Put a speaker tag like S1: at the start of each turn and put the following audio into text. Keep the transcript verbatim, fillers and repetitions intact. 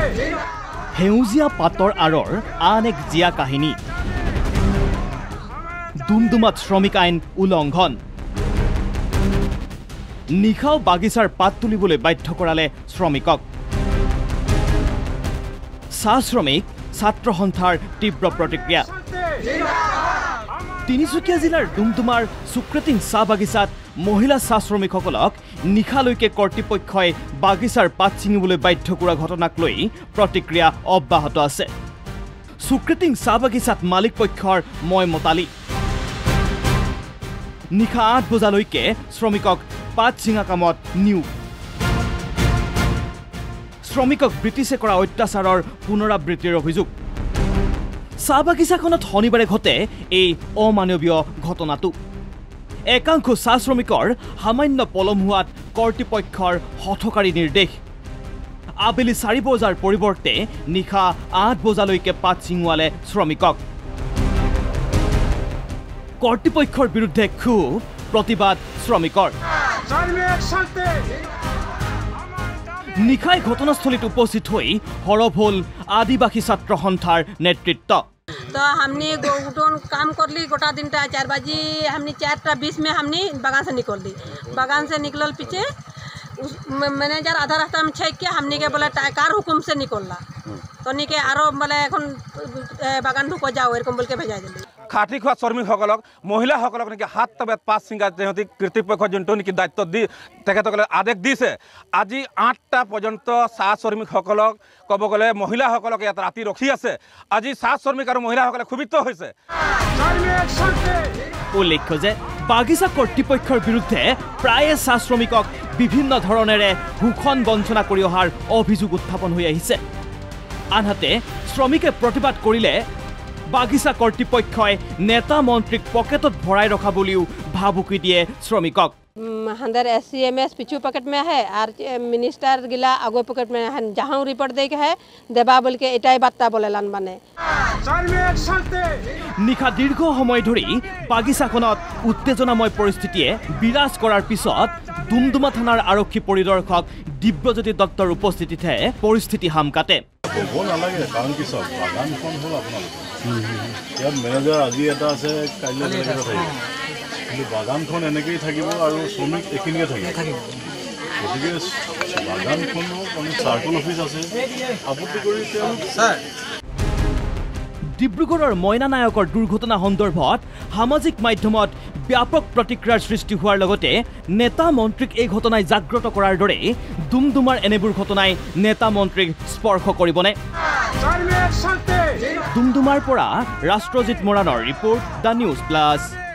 S1: সেউজীয়া পাতৰ আঁৰৰ আন এক জীয়া কাহিনী দুমদুমাত শ্ৰমিক আইন উলংঘন নিশাও বাগিচাৰ পাত তুলিবলৈ বাধ্য কৰালে শ্ৰমিকক চাহ শ্ৰমিক ছাত্ৰ সন্থাৰ তীব্ৰ প্ৰতিক্ৰিয়া তিনিচুকীয়া জিলাৰ দুমদুমাৰ সুক্ৰেটিং চাহ বাগিচাত মহিলা চাহ শ্ৰমিকসকলক নিশালৈকে কৰ্তৃপক্ষই বাগিচাৰ পাত ছিঙিবলৈ বাধ্য কৰা ঘটনাক লৈ প্ৰতিক্ৰিয়া অব্যাহত আছে সুক্ৰেটিং চাহ বাগিচাত মালিক পক্ষৰ মই মতালি নিশা আঠ বজালৈকে শ্ৰমিকক পাত ছিঙা কামত নিয়োগ শ্ৰমিকক ব্ৰিটিছে কৰা অত্যাচাৰৰ পুনৰাবৃত্তিৰ অভিযোগ চাহ বাগিচাখনত শনিবাৰে ঘটে এই অমানৱীয় ঘটনাটো একাংশ চাহ শ্ৰমিকৰ সামান্য পলম হোৱাত কৰ্তৃপক্ষৰ হঠকাৰী নিৰ্দেশ আবেলি চাৰি বজাৰ পৰিৱৰ্তে নিশা আঠ বজালৈকে পাত ছিঙুৱালে শ্ৰমিকক কৰ্তৃপক্ষৰ বিৰুদ্ধে ক্ষোভ প্ৰতিবাদ শ্ৰমিকৰ নিশাই ঘটনাস্থলীত উপস্থিত হৈ হৰভ হল আদিবাসী ছাত্ৰ সন্থাৰ নেতৃত্ব
S2: तो हमने गोटोन काम कर ली गोटा दिन टा चार बजे हमने चार टा बीस में हमने बागान से निकल दी बागान से निकलल पीछे उस मैनेजर आधा रास्ता में छेक के हमने के बोला कार हुकुम से निकलला तो निके आरो बोले এখন বাগান ঢুকো যাও এরকম বলকে ভেজাই দিলি
S3: খাটি খোৱা শ্ৰমিকসকলক মহিলাসকলক নেকি হাত তবেত পাঁচ সিংগা তেহতি কৰ্তৃপক্ষ যোনটো নেকি দায়িত্ব দি তেখেতসকলে আদেশ দিছে আজি আঠটা পৰ্যন্ত চাহ শ্ৰমিকসকলক ক'ব গ'লে মহিলাসকলক ইয়াত ৰাতি ৰখি আছে আজি চাহ শ্ৰমিক আৰু মহিলাসকলে ক্ষুভিত হৈছে
S1: উল্লেখ্য যে বাগিচা কৰ্তৃপক্ষৰ বিৰুদ্ধে প্ৰায়ে চাহ শ্ৰমিকক বিভিন্ন ধৰণেৰে শোষণ বঞ্চনা কৰি অহাৰ অভিযোগ উত্থাপন হৈ আহিছে আনহাতে শ্ৰমিকে প্ৰতিবাদ কৰিলে বাগিচা কৰ্তৃপক্ষই নেতা মন্ত্ৰীক পকেটত ভৰাই ৰখা বুলিও ভাবুকি দিয়ে শ্ৰমিকক
S2: हंदर एससीएमएस पिछू पॉकेट में है और मिनिस्टर गिला आगो पॉकेट में है जहाँ रिपोर्ट दे के है देबा बोल के एटाई बात्ता बोलेलान बने
S1: निशा दीर्घ समय धरि बागिचाखনত उत्तेजनामय परिस्थितिये বিৰাজ কৰাৰ পিছত দুমদুমা থানাৰ আৰক্ষী পৰিদৰ্শক দিব্যজ্যোতি দত্তৰ উপস্থিতিতে পৰিস্থিতি হাম কাটে
S4: বল নালাগে কাৰণ কি সব বাগানখন হল আপোনালোকৰ ইয়াত মেনেজাৰ আজি এটা আছে কাইলৈ বেলেগ এটা থাকিব কিন্তু বাগানখন এনেকেই থাকিব আৰু শ্ৰমিক এখিনিয়ে থাকিব গতিকে বাগানখনো মানে চাৰ্কল অফিচ আছে আপত্তি কৰি তেওঁলোক ছাৰ
S1: ডিব্ৰুগড়ৰ মইনা নায়কৰ দুৰ্ঘটনা সন্দৰ্ভত সামাজিক মাধ্যমত ব্যাপক প্ৰতিক্ৰিয়াৰ সৃষ্টি হোৱাৰ লগতে নেতা মন্ত্ৰীক এই ঘটনাই জাগ্ৰত কৰাৰ দৰে দুমদুমাৰ এনেবোৰ ঘটনাই নেতা মন্ত্ৰীক স্পৰ্শ কৰিবনে দুমদুমাৰ পৰা ৰাষ্ট্ৰজিত মৰাণৰ ৰিপৰ্ট দ্য নিউজ প্লাছ।